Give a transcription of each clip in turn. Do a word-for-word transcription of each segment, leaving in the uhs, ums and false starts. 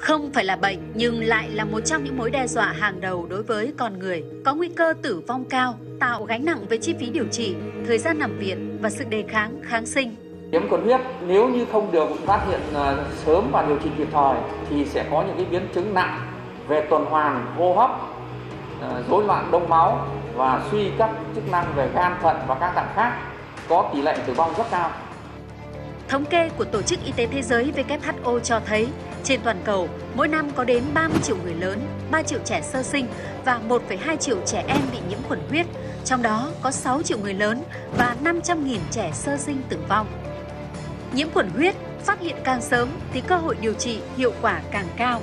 Không phải là bệnh nhưng lại là một trong những mối đe dọa hàng đầu đối với con người, có nguy cơ tử vong cao, tạo gánh nặng về chi phí điều trị, thời gian nằm viện và sự đề kháng kháng sinh. Nhiễm khuẩn huyết nếu như không được phát hiện sớm và điều trị kịp thời thì sẽ có những cái biến chứng nặng về tuần hoàn hô hấp, rối loạn đông máu và suy các chức năng về gan, thận và các tạng khác, có tỷ lệ tử vong rất cao. Thống kê của Tổ chức Y tế Thế giới W H O cho thấy, trên toàn cầu, mỗi năm có đến ba mươi triệu người lớn, ba triệu trẻ sơ sinh và một phẩy hai triệu trẻ em bị nhiễm khuẩn huyết, trong đó có sáu triệu người lớn và năm trăm nghìn trẻ sơ sinh tử vong. Nhiễm khuẩn huyết phát hiện càng sớm thì cơ hội điều trị hiệu quả càng cao.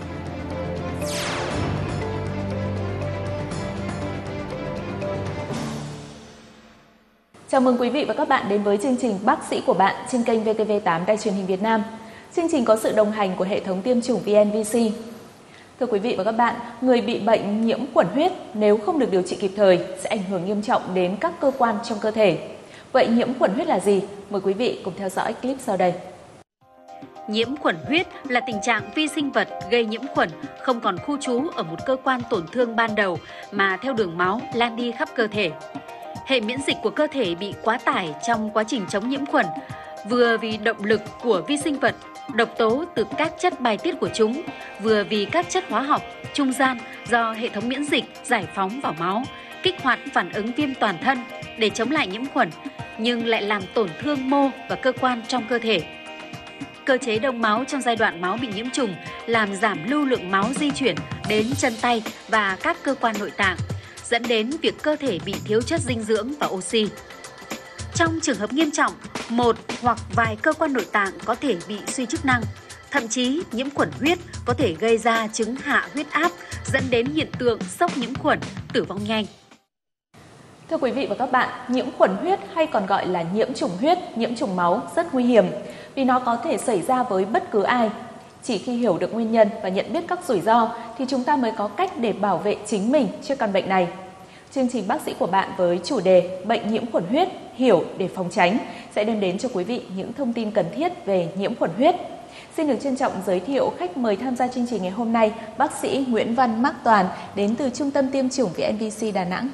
Chào mừng quý vị và các bạn đến với chương trình Bác sĩ của bạn trên kênh vê tê vê tám Đài Truyền hình Việt Nam. Chương trình có sự đồng hành của hệ thống tiêm chủng vê en vê xê. Thưa quý vị và các bạn, người bị bệnh nhiễm khuẩn huyết nếu không được điều trị kịp thời sẽ ảnh hưởng nghiêm trọng đến các cơ quan trong cơ thể. Vậy nhiễm khuẩn huyết là gì? Mời quý vị cùng theo dõi clip sau đây. Nhiễm khuẩn huyết là tình trạng vi sinh vật gây nhiễm khuẩn không còn khu trú ở một cơ quan tổn thương ban đầu mà theo đường máu lan đi khắp cơ thể. Hệ miễn dịch của cơ thể bị quá tải trong quá trình chống nhiễm khuẩn, vừa vì động lực của vi sinh vật, độc tố từ các chất bài tiết của chúng, vừa vì các chất hóa học trung gian do hệ thống miễn dịch giải phóng vào máu, kích hoạt phản ứng viêm toàn thân để chống lại nhiễm khuẩn, nhưng lại làm tổn thương mô và cơ quan trong cơ thể. Cơ chế đông máu trong giai đoạn máu bị nhiễm trùng làm giảm lưu lượng máu di chuyển đến chân tay và các cơ quan nội tạng, dẫn đến việc cơ thể bị thiếu chất dinh dưỡng và oxy. Trong trường hợp nghiêm trọng, một hoặc vài cơ quan nội tạng có thể bị suy chức năng. Thậm chí, nhiễm khuẩn huyết có thể gây ra chứng hạ huyết áp, dẫn đến hiện tượng sốc nhiễm khuẩn, tử vong nhanh. Thưa quý vị và các bạn, nhiễm khuẩn huyết hay còn gọi là nhiễm trùng huyết, nhiễm trùng máu rất nguy hiểm vì nó có thể xảy ra với bất cứ ai. Chỉ khi hiểu được nguyên nhân và nhận biết các rủi ro thì chúng ta mới có cách để bảo vệ chính mình trước căn bệnh này. Chương trình Bác sĩ của bạn với chủ đề Bệnh nhiễm khuẩn huyết, hiểu để phòng tránh sẽ đem đến cho quý vị những thông tin cần thiết về nhiễm khuẩn huyết. Xin được trân trọng giới thiệu khách mời tham gia chương trình ngày hôm nay, bác sĩ Nguyễn Văn Mác Toàn đến từ Trung tâm Tiêm chủng vê en vê xê Đà Nẵng.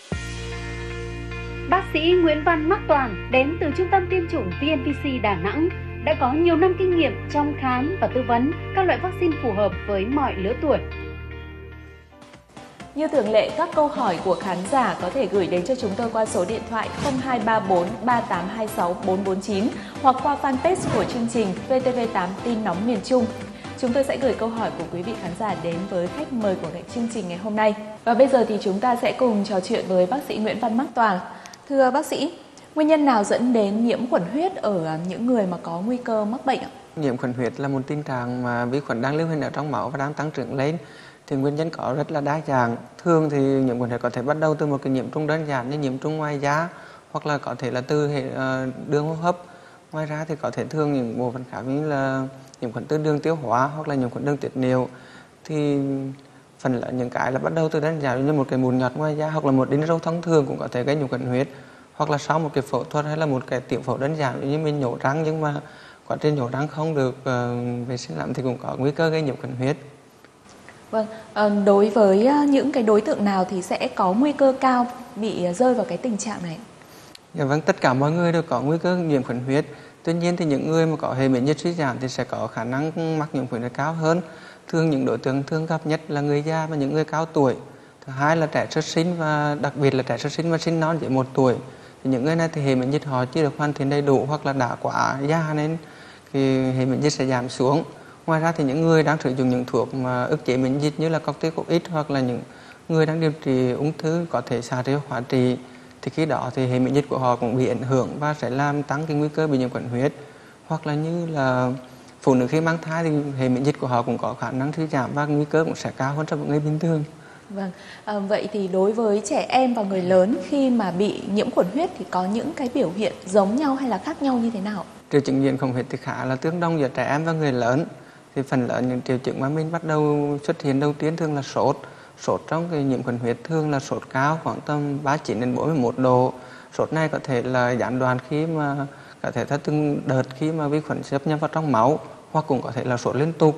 Bác sĩ Nguyễn Văn Mác Toàn đến từ Trung tâm Tiêm chủng vê en vê xê Đà Nẵng đã có nhiều năm kinh nghiệm trong khám và tư vấn các loại vaccine phù hợp với mọi lứa tuổi. Như thường lệ, các câu hỏi của khán giả có thể gửi đến cho chúng tôi qua số điện thoại không hai ba bốn ba tám hai sáu bốn bốn chín hoặc qua fanpage của chương trình vê tê vê tám Tin Nóng Miền Trung. Chúng tôi sẽ gửi câu hỏi của quý vị khán giả đến với khách mời của chương trình ngày hôm nay. Và bây giờ thì chúng ta sẽ cùng trò chuyện với bác sĩ Nguyễn Văn Mác Toàn. Thưa bác sĩ, nguyên nhân nào dẫn đến nhiễm khuẩn huyết ở những người mà có nguy cơ mắc bệnh ạ? Nhiễm khuẩn huyết là một tình trạng mà vi khuẩn đang lưu hành ở trong máu và đang tăng trưởng lên. Thì nguyên nhân có rất là đa dạng. Thường thì nhiễm khuẩn huyết có thể bắt đầu từ một cái nhiễm trùng đơn giản như nhiễm trùng ngoài da, hoặc là có thể là từ hệ uh, đường hô hấp. Ngoài ra thì có thể thường những bộ phận khác như là nhiễm khuẩn từ đường tiêu hóa hoặc là nhiễm khuẩn đường tiết niệu. Thì phần lớn những cái là bắt đầu từ đơn giản như một cái mụn nhọt ngoài da hoặc là một đinh râu thông thường cũng có thể gây nhiễm khuẩn huyết, hoặc là sau một cái phẫu thuật hay là một cái tiểu phẫu đơn giản như mình nhổ răng nhưng mà quá trình nhổ răng không được uh, vệ sinh lắm thì cũng có nguy cơ gây nhiễm khuẩn huyết. Vâng, đối với những cái đối tượng nào thì sẽ có nguy cơ cao bị rơi vào cái tình trạng này? Dạ vâng, tất cả mọi người đều có nguy cơ nhiễm khuẩn huyết. Tuy nhiên thì những người mà có hệ miễn dịch suy giảm thì sẽ có khả năng mắc nhiễm khuẩn huyết cao hơn. Thường những đối tượng thường gặp nhất là người già và những người cao tuổi. Thứ hai là trẻ sơ sinh và đặc biệt là trẻ sơ sinh và sinh non dưới một tuổi. Thì những người này thì hệ miễn dịch họ chưa được hoàn thiện đầy đủ hoặc là đã quá già nên thì hệ miễn dịch sẽ giảm xuống. Ngoài ra thì những người đang sử dụng những thuốc mà ức chế miễn dịch như là corticoid hoặc là những người đang điều trị ung thư có thể xạ trị hóa trị thì khi đó thì hệ miễn dịch của họ cũng bị ảnh hưởng và sẽ làm tăng cái nguy cơ bị nhiễm khuẩn huyết. Hoặc là như là phụ nữ khi mang thai thì hệ miễn dịch của họ cũng có khả năng suy giảm và nguy cơ cũng sẽ cao hơn so với người bình thường. Vâng, à, vậy thì đối với trẻ em và người lớn khi mà bị nhiễm khuẩn huyết thì có những cái biểu hiện giống nhau hay là khác nhau như thế nào? Triệu chứng nhiễm khuẩn huyết thì khá là tương đồng giữa trẻ em và người lớn. Thì phần lớn những triệu chứng mà mình bắt đầu xuất hiện đầu tiên thường là sốt. Sốt trong cái nhiễm khuẩn huyết thường là sốt cao khoảng tầm ba mươi chín đến bốn mươi mốt độ. Sốt này có thể là gián đoạn khi mà có thể theo từng đợt khi mà vi khuẩn xâm nhập vào trong máu, hoặc cũng có thể là sốt liên tục.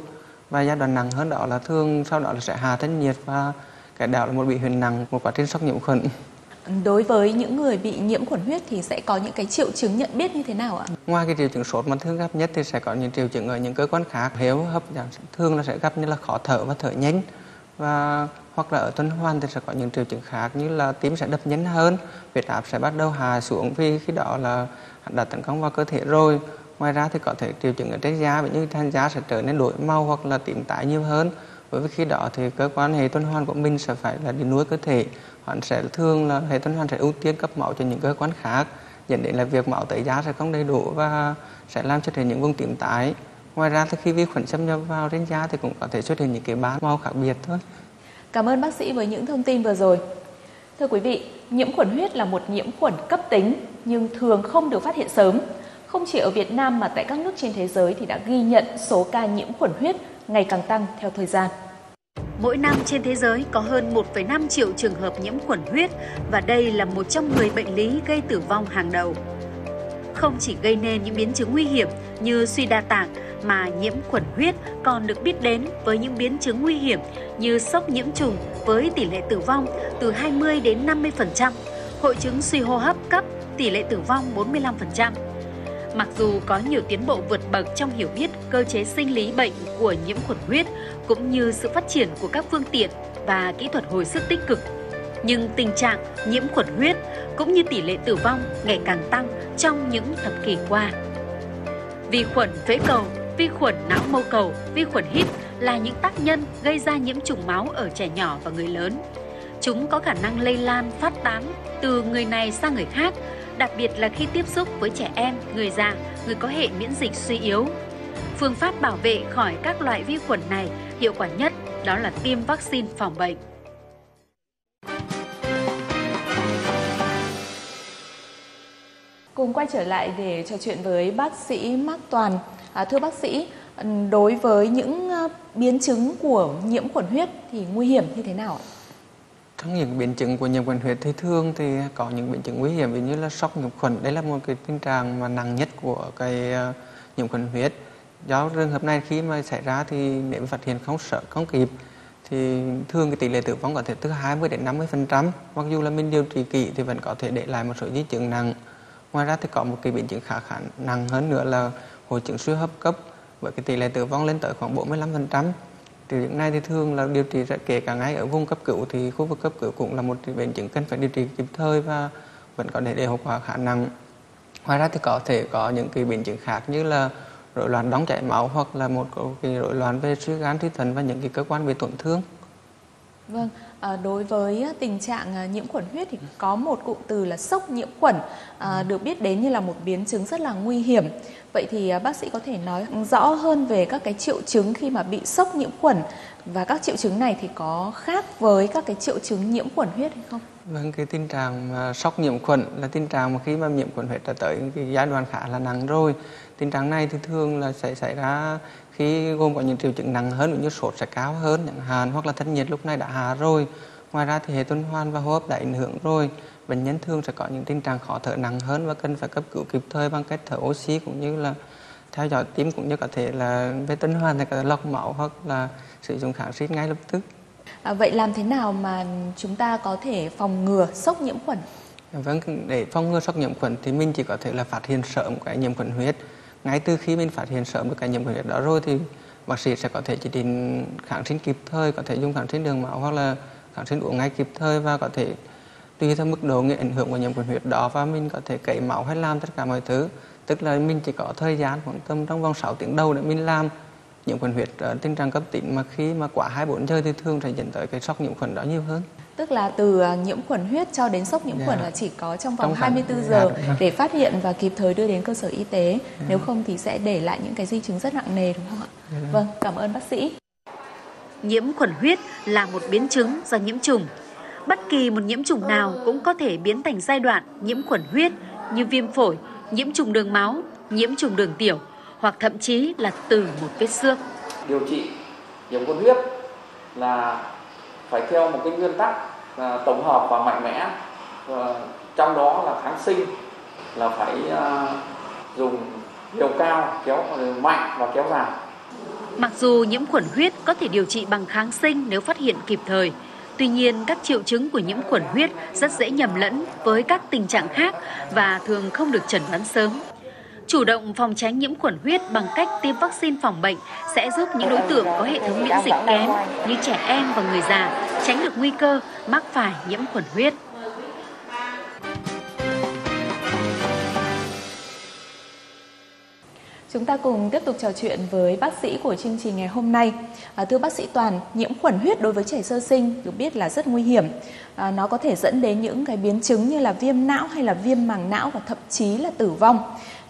Và giai đoạn nặng hơn đó là thường sau đó là sẽ hạ thân nhiệt, và cái đó là một biểu hiện nặng một quá trình sốc nhiễm khuẩn. Đối với những người bị nhiễm khuẩn huyết thì sẽ có những cái triệu chứng nhận biết như thế nào ạ? Ngoài cái triệu chứng sốt mà thường gặp nhất thì sẽ có những triệu chứng ở những cơ quan khác. Hệ hô hấp thường là sẽ gặp như là khó thở và thở nhanh, và hoặc là ở tuần hoàn thì sẽ có những triệu chứng khác như là tim sẽ đập nhanh hơn, huyết áp sẽ bắt đầu hạ xuống vì khi đó là đã tấn công vào cơ thể rồi. Ngoài ra thì có thể triệu chứng ở trên da, như trên da sẽ trở nên đổi màu hoặc là tím tái nhiều hơn. Bởi vì khi đó thì cơ quan hệ tuần hoàn của mình sẽ phải là đi nuôi cơ thể, hắn sẽ thường là hệ tuần hoàn sẽ ưu tiên cấp máu cho những cơ quan khác, dẫn đến là việc máu tới da sẽ không đầy đủ và sẽ làm xuất hiện những vùng tím tái. Ngoài ra thì khi vi khuẩn xâm nhập vào trên da thì cũng có thể xuất hiện những cái ban màu khác biệt thôi. Cảm ơn bác sĩ với những thông tin vừa rồi. Thưa quý vị, nhiễm khuẩn huyết là một nhiễm khuẩn cấp tính nhưng thường không được phát hiện sớm. Không chỉ ở Việt Nam mà tại các nước trên thế giới thì đã ghi nhận số ca nhiễm khuẩn huyết ngày càng tăng theo thời gian. Mỗi năm trên thế giới có hơn một phẩy năm triệu trường hợp nhiễm khuẩn huyết và đây là một trong mười bệnh lý gây tử vong hàng đầu. Không chỉ gây nên những biến chứng nguy hiểm như suy đa tạng mà nhiễm khuẩn huyết còn được biết đến với những biến chứng nguy hiểm như sốc nhiễm trùng với tỷ lệ tử vong từ hai mươi đến năm mươi phần trăm, hội chứng suy hô hấp cấp tỷ lệ tử vong bốn mươi lăm phần trăm. Mặc dù có nhiều tiến bộ vượt bậc trong hiểu biết cơ chế sinh lý bệnh của nhiễm khuẩn huyết cũng như sự phát triển của các phương tiện và kỹ thuật hồi sức tích cực, nhưng tình trạng nhiễm khuẩn huyết cũng như tỷ lệ tử vong ngày càng tăng trong những thập kỷ qua. Vi khuẩn phế cầu, vi khuẩn não mô cầu, vi khuẩn hít là những tác nhân gây ra nhiễm trùng máu ở trẻ nhỏ và người lớn. Chúng có khả năng lây lan, phát tán từ người này sang người khác, đặc biệt là khi tiếp xúc với trẻ em, người già, người có hệ miễn dịch suy yếu. Phương pháp bảo vệ khỏi các loại vi khuẩn này hiệu quả nhất đó là tiêm vaccine phòng bệnh. Cùng quay trở lại để trò chuyện với bác sĩ Mác Toàn. À, thưa bác sĩ, đối với những biến chứng của nhiễm khuẩn huyết thì nguy hiểm như thế nào? Trong những biến chứng của nhiễm khuẩn huyết thì thường thì có những biến chứng nguy hiểm ví như là sốc nhiễm khuẩn. Đây là một cái tình trạng mà nặng nhất của cái nhiễm khuẩn huyết. Do trường hợp này khi mà xảy ra thì nếu phát hiện không sớm không kịp thì thường cái tỷ lệ tử vong có thể từ hai mươi đến năm mươi phần trăm. Mặc dù là mình điều trị kỹ thì vẫn có thể để lại một số di chứng nặng. Ngoài ra thì có một cái biến chứng khá khá nặng hơn nữa là hội chứng suy hấp cấp với cái tỷ lệ tử vong lên tới khoảng bốn mươi lăm phần trăm. Triệu chứng này thì thường là điều trị kể cả ngay ở vùng cấp cứu thì khu vực cấp cứu cũng là một biến chứng cần phải điều trị kịp thời và vẫn có thể để hậu quả khá nặng. Ngoài ra thì có thể có những cái biến chứng khác như là rối loạn đóng chảy máu hoặc là một cái rối loạn về suy gan suy thận và những cái cơ quan bị tổn thương. Vâng, à, đối với tình trạng nhiễm khuẩn huyết thì có một cụm từ là sốc nhiễm khuẩn à, được biết đến như là một biến chứng rất là nguy hiểm. Vậy thì bác sĩ có thể nói rõ hơn về các cái triệu chứng khi mà bị sốc nhiễm khuẩn và các triệu chứng này thì có khác với các cái triệu chứng nhiễm khuẩn huyết hay không? Vâng, cái tình trạng mà sốc nhiễm khuẩn là tình trạng mà khi mà nhiễm khuẩn huyết đã tới cái giai đoạn khá là nặng rồi. Tình trạng này thì thường là sẽ xảy ra khi gồm có những triệu chứng nặng hơn như sốt sẽ cao hơn chẳng hạn, hoặc là thân nhiệt lúc này đã hạ rồi. Ngoài ra thì hệ tuần hoàn và hô hấp đã ảnh hưởng rồi. Bệnh nhân thường sẽ có những tình trạng khó thở nặng hơn và cần phải cấp cứu kịp thời bằng cách thở oxy cũng như là theo dõi tim, cũng như có thể là về tuần hoàn thì có thể lọc máu hoặc là sử dụng kháng sinh ngay lập tức. À, vậy làm thế nào mà chúng ta có thể phòng ngừa sốc nhiễm khuẩn? Vâng, để phòng ngừa sốc nhiễm khuẩn thì mình chỉ có thể là phát hiện sớm cái nhiễm khuẩn huyết. Ngay từ khi mình phát hiện sớm được cái nhiễm khuẩn huyết đó rồi thì bác sĩ sẽ có thể chỉ định kháng sinh kịp thời, có thể dùng kháng sinh đường máu hoặc là kháng sinh uống ngay kịp thời, và có thể tùy theo mức độ ảnh hưởng của nhiễm khuẩn huyết đó và mình có thể cấy máu hay làm tất cả mọi thứ. Tức là mình chỉ có thời gian khoảng tầm trong vòng sáu tiếng đầu để mình làm. Nhiễm khuẩn huyết ở tình trạng cấp tính mà khi mà quá hai mươi bốn giờ thì thường sẽ dẫn tới cái sốc nhiễm khuẩn đó nhiều hơn. Tức là từ nhiễm khuẩn huyết cho đến sốc nhiễm khuẩn Yeah. là chỉ có trong vòng Trong hai mươi tư khoảng- giờ Yeah. để phát hiện và kịp thời đưa đến cơ sở y tế. Yeah. Nếu không thì sẽ để lại những cái di chứng rất nặng nề, đúng không ạ? Yeah. Vâng, cảm ơn bác sĩ. Nhiễm khuẩn huyết là một biến chứng do nhiễm trùng. Bất kỳ một nhiễm trùng nào cũng có thể biến thành giai đoạn nhiễm khuẩn huyết như viêm phổi, nhiễm trùng đường máu, nhiễm trùng đường tiểu hoặc thậm chí là từ một vết xước. Điều trị nhiễm khuẩn huyết là phải theo một cái nguyên tắc là tổng hợp và mạnh mẽ, và trong đó là kháng sinh là phải uh, dùng liều cao, kéo mạnh và kéo dài. Mặc dù nhiễm khuẩn huyết có thể điều trị bằng kháng sinh nếu phát hiện kịp thời, tuy nhiên các triệu chứng của nhiễm khuẩn huyết rất dễ nhầm lẫn với các tình trạng khác và thường không được chẩn đoán sớm. Chủ động phòng tránh nhiễm khuẩn huyết bằng cách tiêm vaccine phòng bệnh sẽ giúp những đối tượng có hệ thống miễn dịch kém như trẻ em và người già tránh được nguy cơ mắc phải nhiễm khuẩn huyết. Chúng ta cùng tiếp tục trò chuyện với bác sĩ của chương trình ngày hôm nay. À, thưa bác sĩ Toàn, nhiễm khuẩn huyết đối với trẻ sơ sinh được biết là rất nguy hiểm. À, nó có thể dẫn đến những cái biến chứng như là viêm não hay là viêm màng não và thậm chí là tử vong.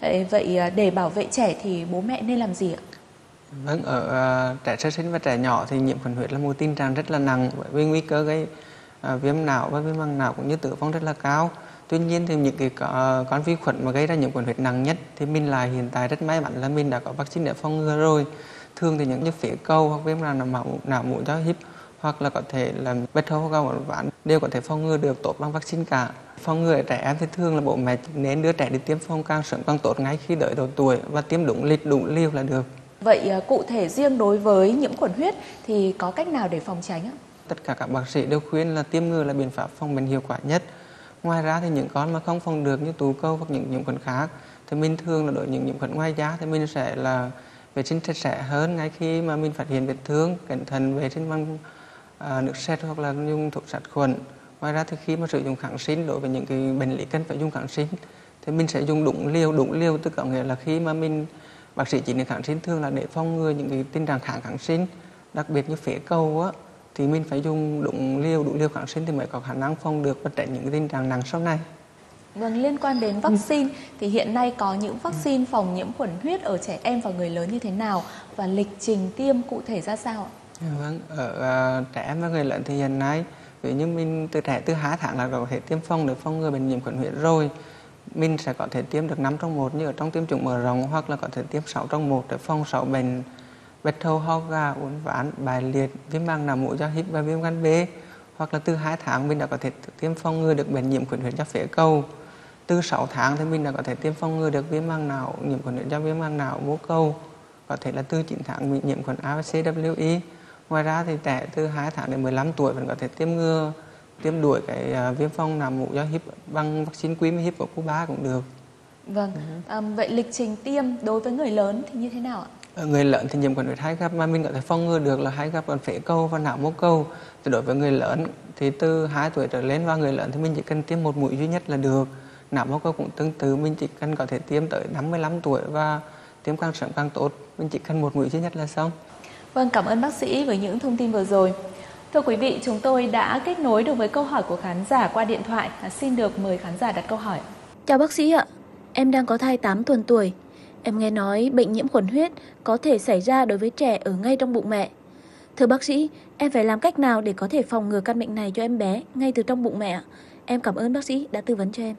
Vậy để bảo vệ trẻ thì bố mẹ nên làm gì ạ? Vâng, ở uh, trẻ sơ sinh và trẻ nhỏ thì nhiễm khuẩn huyết là một tình trạng rất là nặng, bởi vì nguy cơ gây uh, viêm não và viêm màng não cũng như tử vong rất là cao. Tuy nhiên thì những cái uh, con vi khuẩn mà gây ra nhiễm khuẩn huyết nặng nhất thì mình lại hiện tại rất may mắn là mình đã có vaccine để phòng ngừa rồi. Thường thì những như phế cầu hoặc viêm não não não mủ do hít hoặc là có thể là vết thâu cao uốn ván đều có thể phòng ngừa được tốt bằng vaccine cả. Phòng ngừa ở trẻ em thì thường là bố mẹ nên đưa trẻ đi tiêm phòng càng sớm càng tốt ngay khi đợi độ tuổi và tiêm đúng lịch đúng liều là được. Vậy cụ thể riêng đối với nhiễm khuẩn huyết thì có cách nào để phòng tránh ạ? Tất cả các bác sĩ đều khuyên là tiêm ngừa là biện pháp phòng bệnh hiệu quả nhất. Ngoài ra thì những con mà không phòng được như tụ câu hoặc những nhiễm khuẩn khác thì mình thường là đối những nhiễm khuẩn ngoài da thì mình sẽ là vệ sinh sạch sẽ hơn ngay khi mà mình phát hiện vết thương, cẩn thận vệ sinh bằng à, nước sạch hoặc là dùng thuốc sát khuẩn. Ngoài ra thì khi mà sử dụng kháng sinh đối với những cái bệnh lý cần phải dùng kháng sinh thì mình sẽ dùng đúng liều đúng liều, tức có nghĩa là khi mà mình bác sĩ chỉ định kháng sinh thường là để phòng ngừa những cái tình trạng kháng kháng sinh, đặc biệt như phế cầu á thì mình phải dùng đúng liều đủ liều kháng sinh thì mới có khả năng phòng được và tránh những cái tình trạng nặng sau này. Vâng, liên quan đến vaccine ừ. thì hiện nay có những vaccine phòng nhiễm khuẩn huyết ở trẻ em và người lớn như thế nào và lịch trình tiêm cụ thể ra sao ạ? Vâng, ở uh, trẻ em và người lớn thì hiện nay ví dụ như mình từ trẻ từ hai tháng là có thể tiêm phòng để phòng ngừa bệnh nhiễm khuẩn huyết rồi. Mình sẽ có thể tiêm được năm trong một như ở trong tiêm chủng mở rộng hoặc là có thể tiêm sáu trong một để phòng sáu bệnh vết thâu, ho gà, uốn ván, bài liệt, viêm màng não mủ do hít và viêm gan B. Hoặc là từ hai tháng mình đã có thể tiêm phòng ngừa được bệnh nhiễm khuẩn huyết do phế cầu. Từ sáu tháng thì mình đã có thể tiêm phòng ngừa được viêm màng não, nhiễm khuẩn huyết do viêm màng não mô cầu. Có thể là từ chín tháng bị nhiễm khuẩn A và xê vê i. Ngoài ra thì trẻ từ hai tháng đến mười lăm tuổi vẫn có thể tiêm ngừa, tiêm đuổi cái uh, viêm phong não mủ do hít bằng vaccine Quim hít của Cuba cũng được. Vâng, ừ. à, vậy lịch trình tiêm đối với người lớn thì như thế nào ạ? Ở người lớn thì nhiễm khuẩn huyết hai gặp mà mình có thể phòng ngừa được là hai gặp còn phế cầu và não mô cầu. Thì đối với người lớn thì từ hai tuổi trở lên và người lớn thì mình chỉ cần tiêm một mũi duy nhất là được. Não mô cầu cũng tương tự, mình chỉ cần có thể tiêm tới năm mươi lăm tuổi và tiêm càng sớm càng tốt, mình chỉ cần một mũi duy nhất là xong. Vâng, cảm ơn bác sĩ với những thông tin vừa rồi. Thưa quý vị, chúng tôi đã kết nối được với câu hỏi của khán giả qua điện thoại. À, xin được mời khán giả đặt câu hỏi. Chào bác sĩ ạ, em đang có thai tám tuần tuổi. Em nghe nói bệnh nhiễm khuẩn huyết có thể xảy ra đối với trẻ ở ngay trong bụng mẹ. Thưa bác sĩ, em phải làm cách nào để có thể phòng ngừa căn bệnh này cho em bé ngay từ trong bụng mẹ ạ? Em cảm ơn bác sĩ đã tư vấn cho em.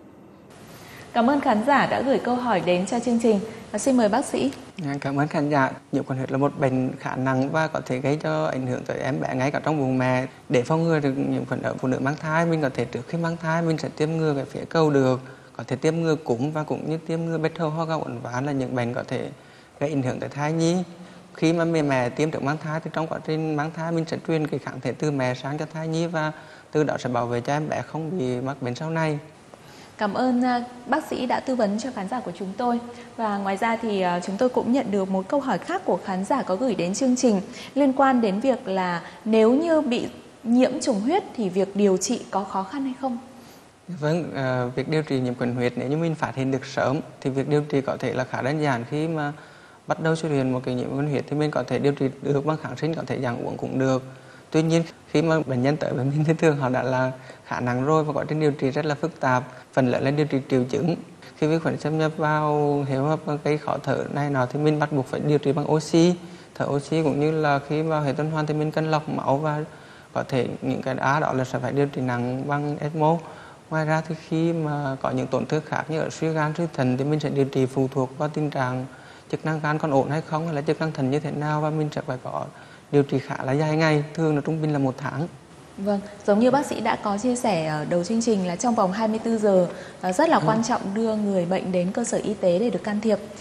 Cảm ơn khán giả đã gửi câu hỏi đến cho chương trình. Và xin mời bác sĩ. Cảm ơn khán giả. Nhiễm khuẩn huyết là một bệnh khá nặng và có thể gây cho ảnh hưởng tới em bé ngay cả trong bụng mẹ. Để phòng ngừa được nhiễm khuẩn ở phụ nữ mang thai, mình có thể trước khi mang thai mình sẽ tiêm ngừa cái phế cầu được, có thể tiêm ngừa cúm và cũng như tiêm ngừa vết thâu, ho gà, uốn ván là những bệnh có thể gây ảnh hưởng tới thai nhi. Khi mà mẹ mẹ tiêm trước mang thai thì trong quá trình mang thai mình sẽ truyền cái kháng thể từ mẹ sang cho thai nhi và từ đó sẽ bảo vệ cho em bé không bị mắc bệnh sau này. Cảm ơn bác sĩ đã tư vấn cho khán giả của chúng tôi. Và ngoài ra thì chúng tôi cũng nhận được một câu hỏi khác của khán giả có gửi đến chương trình liên quan đến việc là nếu như bị nhiễm trùng huyết thì việc điều trị có khó khăn hay không? Vâng, uh, việc điều trị nhiễm khuẩn huyết nếu như mình phát hiện được sớm thì việc điều trị có thể là khá đơn giản. Khi mà bắt đầu xuất hiện một cái nhiễm khuẩn huyết thì mình có thể điều trị được bằng kháng sinh, có thể giảm uống cũng được. Tuy nhiên khi mà bệnh nhân tới với mình thì thường họ đã là khá nặng rồi và quá trình điều trị rất là phức tạp, phần lớn là điều trị triệu chứng. Khi vi khuẩn xâm nhập vào hệ hô hấp gây khó thở này nọ thì mình bắt buộc phải điều trị bằng oxy, thở oxy, cũng như là khi vào hệ tuần hoàn thì mình cần lọc máu và có thể những cái á đó là sẽ phải điều trị nặng bằng ECMO. Ngoài ra thì khi mà có những tổn thương khác như ở suy gan, suy thận thì mình sẽ điều trị phụ thuộc vào tình trạng chức năng gan còn ổn hay không, hay là chức năng thận như thế nào, và mình sẽ phải có điều trị khá là dài ngày, thường là trung bình là một tháng. Vâng, giống như bác sĩ đã có chia sẻ ở đầu chương trình là trong vòng hai mươi tư giờ rất là ừ. quan trọng đưa người bệnh đến cơ sở y tế để được can thiệp.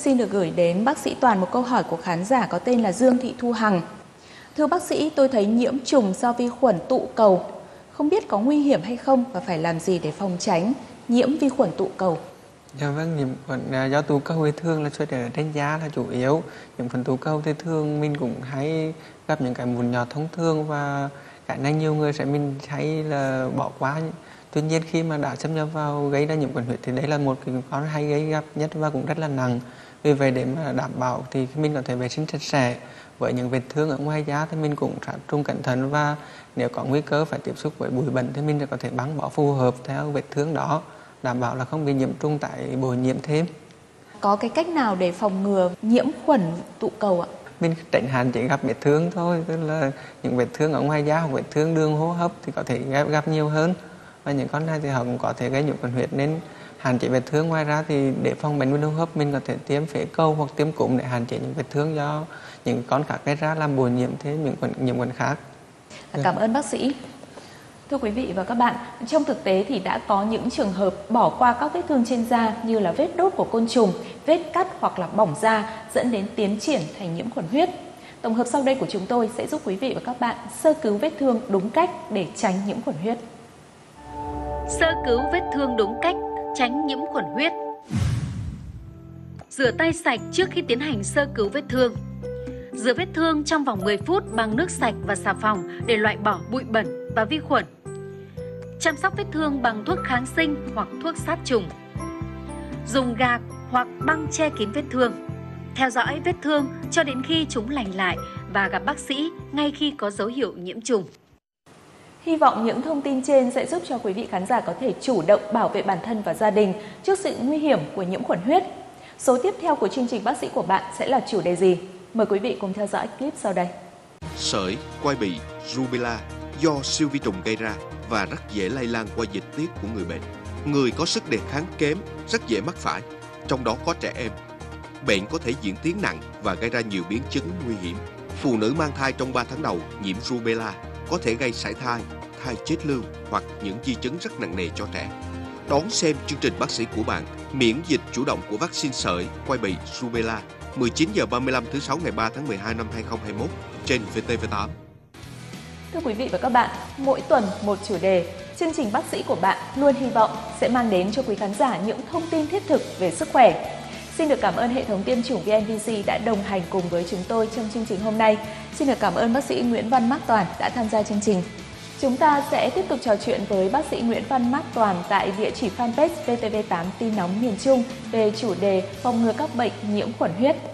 Xin được gửi đến bác sĩ Toàn một câu hỏi của khán giả có tên là Dương Thị Thu Hằng. Thưa bác sĩ, tôi thấy nhiễm trùng do vi khuẩn tụ cầu. Không biết có nguy hiểm hay không và phải làm gì để phòng tránh nhiễm vi khuẩn tụ cầu? Dạ vâng, nhiễm khuẩn do tụ cầu thì thường là xuất hiện ở trên da là chủ yếu. Nhiễm khuẩn tụ cầu thì thường mình cũng hay gặp những cái mụn nhọt thông thường và cái này nhiều người sẽ mình hay là bỏ qua. Tuy nhiên khi mà đã xâm nhập vào gây ra nhiễm khuẩn huyết thì đấy là một cái con hay gây gặp nhất và cũng rất là nặng. Vì vậy để mà đảm bảo thì mình có thể vệ sinh sạch sẽ. Với những vết thương ở ngoài da thì mình cũng sát trùng cẩn thận, và nếu có nguy cơ phải tiếp xúc với bụi bẩn thì mình có thể băng bó phù hợp theo vết thương đó, đảm bảo là không bị nhiễm trùng tại bội nhiễm thêm. Có cái cách nào để phòng ngừa nhiễm khuẩn tụ cầu ạ? Mình tránh hạn chế gặp vết thương thôi, tức là những vết thương ở ngoài da hoặc vết thương đường hô hấp thì có thể gặp, gặp nhiều hơn. Và những con này thì họ cũng có thể gây nhiễm khuẩn huyết nên hạn chế vết thương. Ngoài ra thì để phòng bệnh đường hô hấp mình có thể tiêm phế cầu hoặc tiêm cúm để hạn chế những vết thương do những con khác gây ra làm bội nhiễm thêm những khuẩn nhiễm khuẩn khác. Cảm ơn bác sĩ. Thưa quý vị và các bạn, trong thực tế thì đã có những trường hợp bỏ qua các vết thương trên da như là vết đốt của côn trùng, vết cắt hoặc là bỏng da dẫn đến tiến triển thành nhiễm khuẩn huyết. Tổng hợp sau đây của chúng tôi sẽ giúp quý vị và các bạn sơ cứu vết thương đúng cách để tránh nhiễm khuẩn huyết. Sơ cứu vết thương đúng cách, tránh nhiễm khuẩn huyết. Rửa tay sạch trước khi tiến hành sơ cứu vết thương. Rửa vết thương trong vòng mười phút bằng nước sạch và xà phòng để loại bỏ bụi bẩn và vi khuẩn. Chăm sóc vết thương bằng thuốc kháng sinh hoặc thuốc sát trùng. Dùng gạc hoặc băng che kín vết thương. Theo dõi vết thương cho đến khi chúng lành lại và gặp bác sĩ ngay khi có dấu hiệu nhiễm trùng. Hy vọng những thông tin trên sẽ giúp cho quý vị khán giả có thể chủ động bảo vệ bản thân và gia đình trước sự nguy hiểm của nhiễm khuẩn huyết. Số tiếp theo của chương trình Bác sĩ của bạn sẽ là chủ đề gì? Mời quý vị cùng theo dõi clip sau đây. Sởi, quai bị, rubella do siêu vi trùng gây ra và rất dễ lây lan qua dịch tiết của người bệnh. Người có sức đề kháng kém rất dễ mắc phải, trong đó có trẻ em. Bệnh có thể diễn tiến nặng và gây ra nhiều biến chứng nguy hiểm. Phụ nữ mang thai trong ba tháng đầu nhiễm rubella có thể gây sảy thai, thai chết lưu hoặc những di chứng rất nặng nề cho trẻ. Đón xem chương trình Bác sĩ của bạn miễn dịch chủ động của vaccine sởi, quai bị, rubella mười chín giờ ba mươi lăm thứ sáu ngày ba tháng mười hai năm hai nghìn không trăm hai mươi mốt trên vê tê vê tám. Thưa quý vị và các bạn, mỗi tuần một chủ đề, chương trình Bác sĩ của bạn luôn hy vọng sẽ mang đến cho quý khán giả những thông tin thiết thực về sức khỏe. Xin được cảm ơn hệ thống tiêm chủng vê en vê xê đã đồng hành cùng với chúng tôi trong chương trình hôm nay. Xin được cảm ơn bác sĩ Nguyễn Văn Mác Toàn đã tham gia chương trình. Chúng ta sẽ tiếp tục trò chuyện với bác sĩ Nguyễn Văn Mác Toàn tại địa chỉ fanpage vê tê vê tám tin nóng miền Trung về chủ đề phòng ngừa các bệnh nhiễm khuẩn huyết.